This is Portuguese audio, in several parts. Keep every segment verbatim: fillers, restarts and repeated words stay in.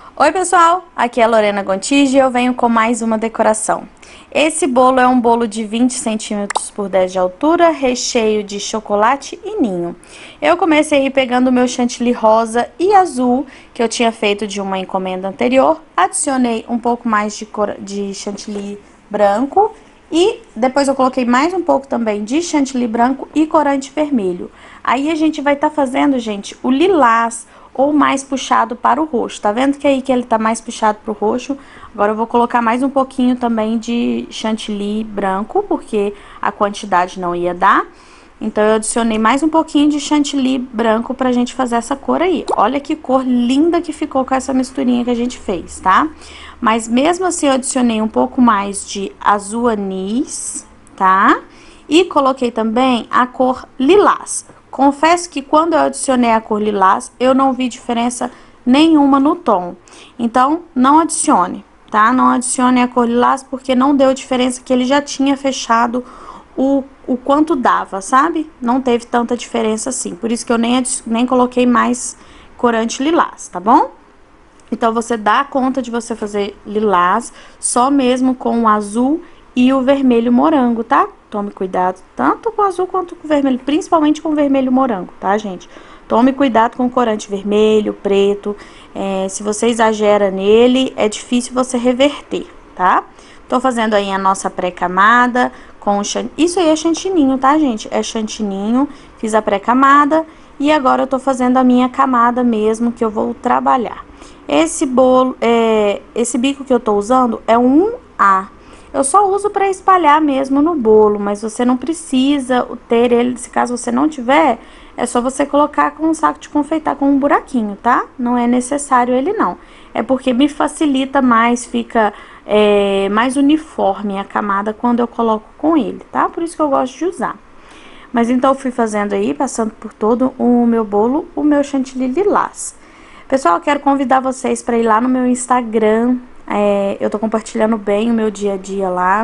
Oi pessoal, aqui é a Lorena Gontijo e eu venho com mais uma decoração. Esse bolo é um bolo de vinte centímetros por dez de altura, recheio de chocolate e ninho. Eu comecei pegando o meu chantilly rosa e azul, que eu tinha feito de uma encomenda anterior, adicionei um pouco mais de, cor... de chantilly branco e depois eu coloquei mais um pouco também de chantilly branco e corante vermelho. Aí a gente vai estar tá fazendo, gente, o lilás, ou mais puxado para o roxo. Tá vendo que aí que ele tá mais puxado pro roxo? Agora eu vou colocar mais um pouquinho também de chantilly branco, porque a quantidade não ia dar. Então eu adicionei mais um pouquinho de chantilly branco pra gente fazer essa cor aí. Olha que cor linda que ficou com essa misturinha que a gente fez, tá? Mas mesmo assim eu adicionei um pouco mais de azul anis, tá? E coloquei também a cor lilás. Confesso que quando eu adicionei a cor lilás, eu não vi diferença nenhuma no tom. Então, não adicione, tá? Não adicione a cor lilás porque não deu diferença, que ele já tinha fechado o, o quanto dava, sabe? Não teve tanta diferença assim. Por isso que eu nem, nem coloquei mais corante lilás, tá bom? Então, você dá conta de você fazer lilás só mesmo com o azul e o vermelho morango, tá? Tome cuidado tanto com o azul quanto com o vermelho, principalmente com o vermelho morango, tá, gente? Tome cuidado com o corante vermelho, preto. É, se você exagera nele, é difícil você reverter, tá? Tô fazendo aí a nossa pré-camada com o chantilly. Isso aí é chantininho, tá, gente? É chantininho. Fiz a pré-camada e agora eu tô fazendo a minha camada mesmo, que eu vou trabalhar. Esse bolo, é, esse bico que eu tô usando é um um A. Eu só uso para espalhar mesmo no bolo, mas você não precisa ter ele, se caso você não tiver, é só você colocar com um saco de confeitar com um buraquinho, tá? Não é necessário ele não. É porque me facilita mais, fica é, mais uniforme a camada quando eu coloco com ele, tá? Por isso que eu gosto de usar. Mas então eu fui fazendo aí, passando por todo o meu bolo, o meu chantilly lilás. Pessoal, eu quero convidar vocês para ir lá no meu Instagram. É, eu tô compartilhando bem o meu dia a dia lá.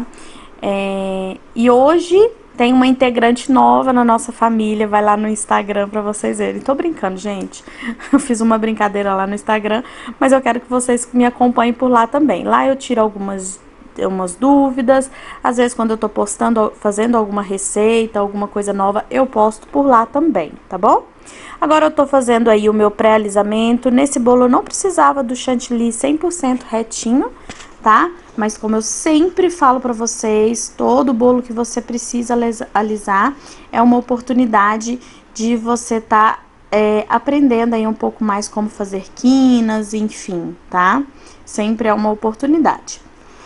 É, e hoje tem uma integrante nova na nossa família. Vai lá no Instagram pra vocês verem. Tô brincando, gente. Eu fiz uma brincadeira lá no Instagram, mas eu quero que vocês me acompanhem por lá também. Lá eu tiro algumas umas dúvidas. Às vezes quando eu tô postando, fazendo alguma receita, alguma coisa nova, eu posto por lá também, tá bom? Agora eu tô fazendo aí o meu pré-alisamento. Nesse bolo eu não precisava do chantilly cem por cento retinho, tá? Mas como eu sempre falo pra vocês, todo bolo que você precisa alisar é uma oportunidade de você tá é, aprendendo aí um pouco mais como fazer quinas, enfim, tá? Sempre é uma oportunidade.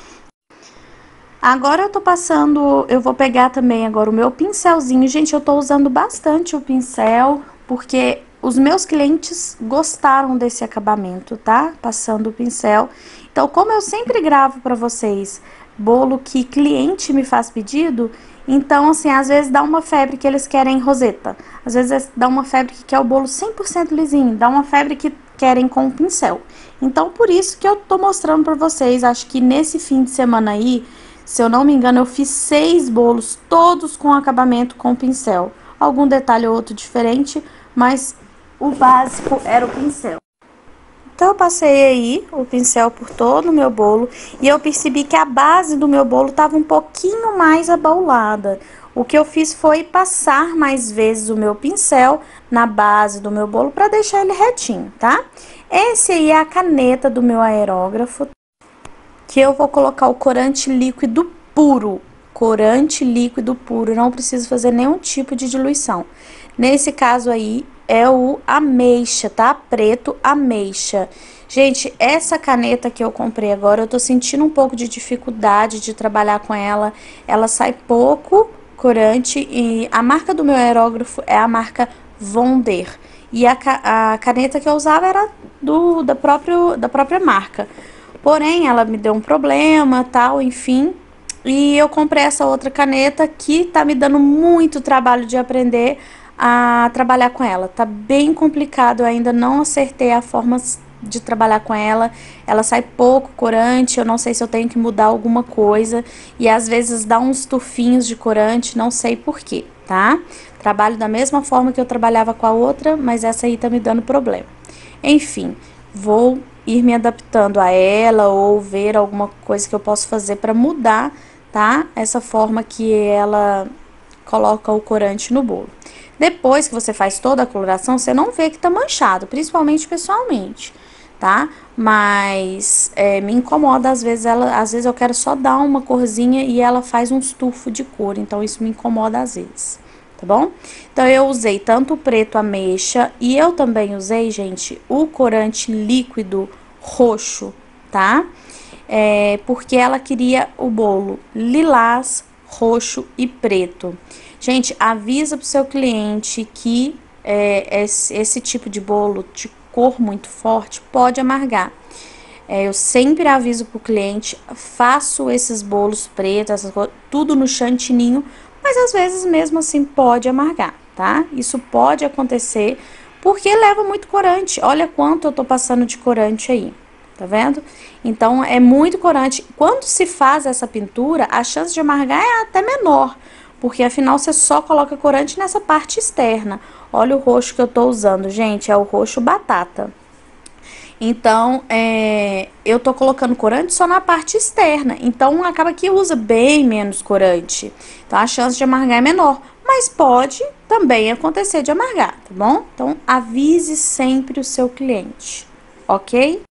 Agora eu tô passando, eu vou pegar também agora o meu pincelzinho. Gente, eu tô usando bastante o pincel, porque os meus clientes gostaram desse acabamento, tá? Passando o pincel. Então, como eu sempre gravo pra vocês bolo que cliente me faz pedido, então, assim, às vezes dá uma febre que eles querem roseta. Às vezes dá uma febre que quer o bolo cem por cento lisinho, dá uma febre que querem com o pincel. Então, por isso que eu tô mostrando pra vocês, acho que nesse fim de semana aí, se eu não me engano, eu fiz seis bolos, todos com acabamento com pincel. Algum detalhe ou outro diferente, mas o básico era o pincel. Então, eu passei aí o pincel por todo o meu bolo e eu percebi que a base do meu bolo estava um pouquinho mais abaulada. O que eu fiz foi passar mais vezes o meu pincel na base do meu bolo para deixar ele retinho, tá? Esse aí é a caneta do meu aerógrafo, que eu vou colocar o corante líquido puro, corante líquido puro, não preciso fazer nenhum tipo de diluição. Nesse caso aí, é o ameixa, tá? Preto ameixa. Gente, essa caneta que eu comprei agora, eu tô sentindo um pouco de dificuldade de trabalhar com ela. Ela sai pouco corante e a marca do meu aerógrafo é a marca Vonder. E a, a caneta que eu usava era do, da, próprio, da própria marca. Porém, ela me deu um problema, tal, enfim, e eu comprei essa outra caneta que tá me dando muito trabalho de aprender a trabalhar com ela. Tá bem complicado, eu ainda não acertei a forma de trabalhar com ela. Ela sai pouco corante, eu não sei se eu tenho que mudar alguma coisa, e às vezes dá uns tufinhos de corante, não sei porquê, tá? Trabalho da mesma forma que eu trabalhava com a outra, mas essa aí tá me dando problema. Enfim, vou ir me adaptando a ela ou ver alguma coisa que eu posso fazer para mudar, tá? Essa forma que ela coloca o corante no bolo. Depois que você faz toda a coloração, você não vê que tá manchado, principalmente pessoalmente, tá? Mas é, me incomoda às vezes, ela, às vezes eu quero só dar uma corzinha e ela faz um estufo de cor, então isso me incomoda às vezes, tá bom? Então eu usei tanto o preto ameixa e eu também usei, gente, o corante líquido roxo, tá? É, porque ela queria o bolo lilás, roxo e preto. Gente, avisa pro seu cliente que é, esse, esse tipo de bolo de cor muito forte pode amargar. É, eu sempre aviso pro cliente, faço esses bolos pretos, essas coisas, tudo no chantininho, mas às vezes mesmo assim pode amargar, tá? Isso pode acontecer porque leva muito corante. Olha quanto eu tô passando de corante aí, tá vendo? Então é muito corante. Quando se faz essa pintura, a chance de amargar é até menor, porque afinal você só coloca corante nessa parte externa. Olha o roxo que eu tô usando, gente, é o roxo batata. Então, é, eu tô colocando corante só na parte externa. Então, acaba que usa bem menos corante. Então, a chance de amargar é menor. Mas pode também acontecer de amargar, tá bom? Então, avise sempre o seu cliente, ok?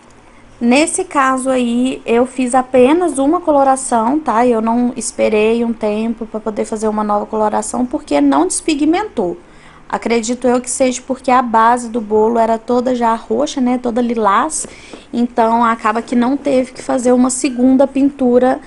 Nesse caso aí, eu fiz apenas uma coloração, tá? Eu não esperei um tempo para poder fazer uma nova coloração, porque não despigmentou. Acredito eu que seja porque a base do bolo era toda já roxa, né? Toda lilás. Então, acaba que não teve que fazer uma segunda pintura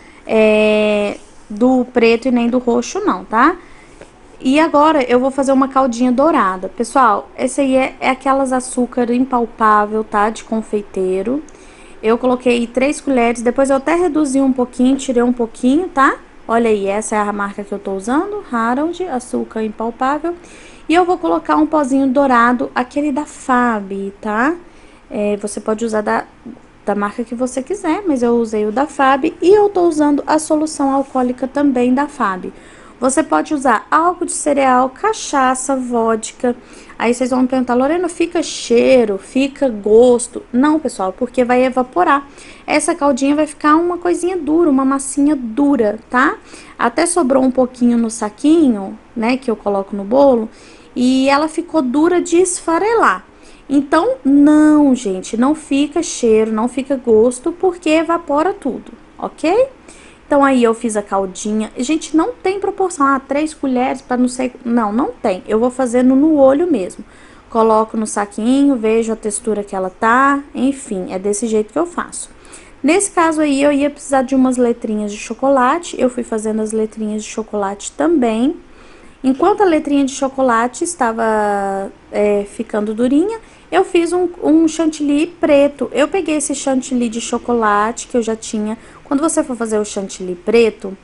é, do preto e nem do roxo, não, tá? E agora, eu vou fazer uma caldinha dourada. Pessoal, esse aí é, é aquelas açúcar impalpável, tá? De confeiteiro. Eu coloquei três colheres, depois eu até reduzi um pouquinho, tirei um pouquinho, tá? Olha aí, essa é a marca que eu tô usando, Harold, açúcar impalpável. E eu vou colocar um pozinho dourado, aquele da Fab, tá? É, você pode usar da, da marca que você quiser, mas eu usei o da Fab e eu tô usando a solução alcoólica também da Fab. Você pode usar álcool de cereal, cachaça, vodka. Aí vocês vão me perguntar, Lorena, fica cheiro, fica gosto? Não, pessoal, porque vai evaporar. Essa caldinha vai ficar uma coisinha dura, uma massinha dura, tá? Até sobrou um pouquinho no saquinho, né, que eu coloco no bolo, e ela ficou dura de esfarelar. Então, não, gente, não fica cheiro, não fica gosto, porque evapora tudo, ok? Então, aí eu fiz a caldinha. Gente, não tem proporção, ah, três colheres para não sei... Não, não tem. Eu vou fazendo no olho mesmo. Coloco no saquinho, vejo a textura que ela tá, enfim, é desse jeito que eu faço. Nesse caso aí, eu ia precisar de umas letrinhas de chocolate, eu fui fazendo as letrinhas de chocolate também. Enquanto a letrinha de chocolate estava é, ficando durinha, eu fiz um, um chantilly preto. Eu peguei esse chantilly de chocolate que eu já tinha. Quando você for fazer o chantilly preto,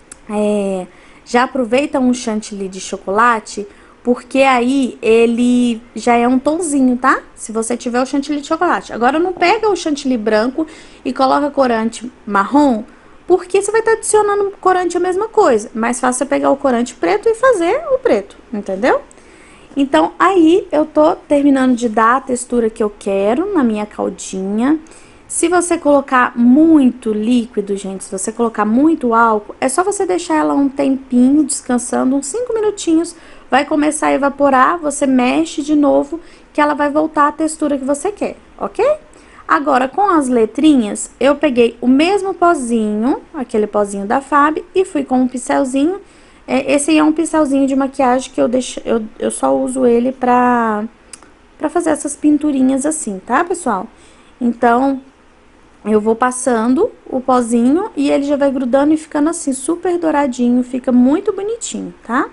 é, já aproveita um chantilly de chocolate, porque aí ele já é um tonzinho, tá? Se você tiver o chantilly de chocolate. Agora, não pega o chantilly branco e coloca corante marrom, porque você vai estar adicionando corante a mesma coisa. Mais fácil você pegar o corante preto e fazer o preto, entendeu? Então, aí eu tô terminando de dar a textura que eu quero na minha caldinha. Se você colocar muito líquido, gente, se você colocar muito álcool, é só você deixar ela um tempinho descansando, uns cinco minutinhos, vai começar a evaporar, você mexe de novo, que ela vai voltar à textura que você quer, ok? Agora, com as letrinhas, eu peguei o mesmo pozinho, aquele pozinho da Fab, e fui com um pincelzinho. Esse aí é um pincelzinho de maquiagem que eu, deixo, eu, eu só uso ele pra, pra fazer essas pinturinhas assim, tá, pessoal? Então, eu vou passando o pozinho e ele já vai grudando e ficando assim, super douradinho, fica muito bonitinho, tá?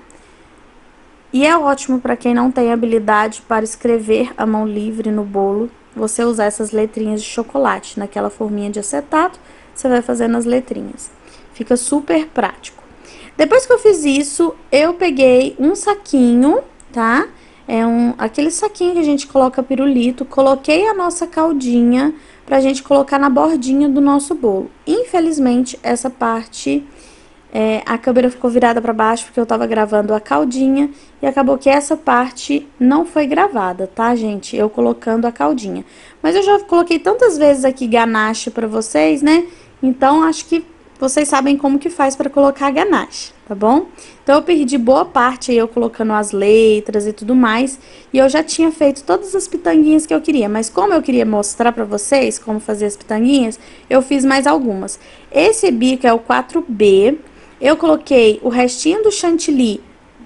E é ótimo pra quem não tem habilidade para escrever a mão livre no bolo, você usar essas letrinhas de chocolate. Naquela forminha de acetato, você vai fazendo as letrinhas. Fica super prático. Depois que eu fiz isso, eu peguei um saquinho, tá? É um, aquele saquinho que a gente coloca pirulito, coloquei a nossa caldinha pra gente colocar na bordinha do nosso bolo. Infelizmente, essa parte É, a câmera ficou virada para baixo porque eu tava gravando a caldinha e acabou que essa parte não foi gravada, tá, gente? Eu colocando a caldinha. Mas eu já coloquei tantas vezes aqui ganache pra vocês, né? Então, acho que vocês sabem como que faz pra colocar ganache, tá bom? Então, eu perdi boa parte aí eu colocando as letras e tudo mais. E eu já tinha feito todas as pitanguinhas que eu queria. Mas como eu queria mostrar pra vocês como fazer as pitanguinhas, eu fiz mais algumas. Esse bico é o quatro B. Eu coloquei o restinho do chantilly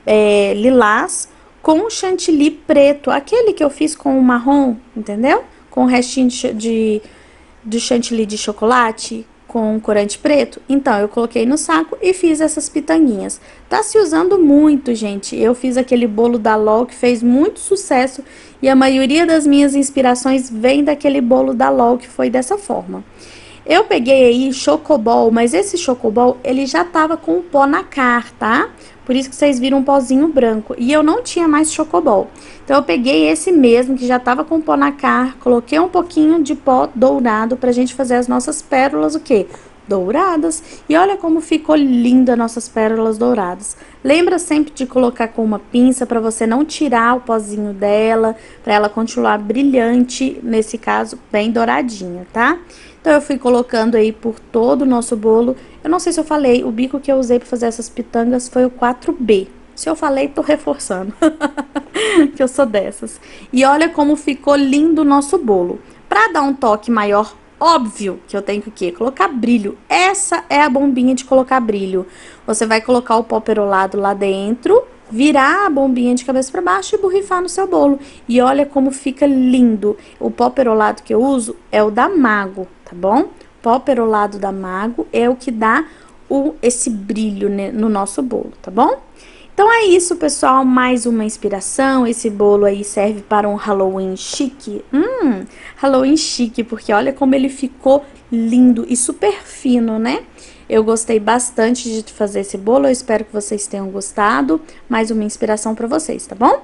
é, lilás com o chantilly preto, aquele que eu fiz com o marrom, entendeu? Com o restinho de, de, de chantilly de chocolate com corante preto. Então, eu coloquei no saco e fiz essas pitanguinhas. Tá se usando muito, gente. Eu fiz aquele bolo da L O L que fez muito sucesso e a maioria das minhas inspirações vem daquele bolo da L O L que foi dessa forma. Eu peguei aí chocobol, mas esse chocobol, ele já tava com o pó na car, tá? Por isso que vocês viram um pozinho branco. E eu não tinha mais chocobol. Então, eu peguei esse mesmo, que já tava com o pó na car, coloquei um pouquinho de pó dourado pra gente fazer as nossas pérolas, o quê? Douradas. E olha como ficou linda nossas pérolas douradas. Lembra sempre de colocar com uma pinça pra você não tirar o pozinho dela, pra ela continuar brilhante, nesse caso, bem douradinha, tá? Então, eu fui colocando aí por todo o nosso bolo. Eu não sei se eu falei, o bico que eu usei pra fazer essas pitangas foi o quatro B. Se eu falei, tô reforçando. Que eu sou dessas. E olha como ficou lindo o nosso bolo. Pra dar um toque maior, óbvio que eu tenho que o quê? Colocar brilho. Essa é a bombinha de colocar brilho. Você vai colocar o pó perolado lá dentro, virar a bombinha de cabeça para baixo e borrifar no seu bolo. E olha como fica lindo. O pó perolado que eu uso é o da Mago, tá bom? Pó perolado da Mago é o que dá o, esse brilho no nosso bolo, tá bom? Então é isso, pessoal, mais uma inspiração. Esse bolo aí serve para um Halloween chique. Hum, Halloween chique, porque olha como ele ficou lindo e super fino, né? Eu gostei bastante de fazer esse bolo, eu espero que vocês tenham gostado. Mais uma inspiração para vocês, tá bom?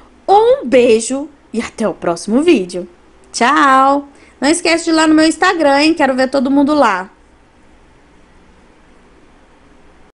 Um beijo e até o próximo vídeo. Tchau! Não esquece de ir lá no meu Instagram, hein? Quero ver todo mundo lá.